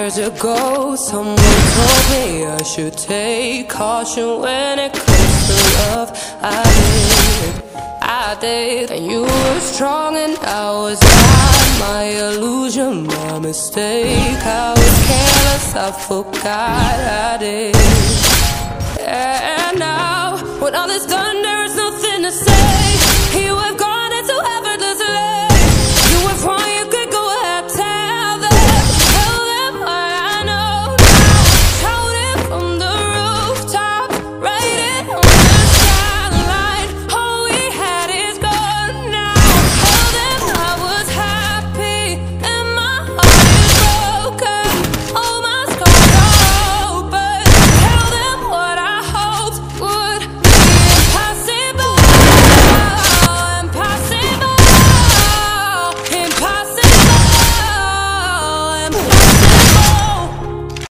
years ago, someone told me I should take caution when it comes to love. I did, and you were strong and I was not. My illusion, my mistake. I was careless, I forgot I did. And now, when all this thunder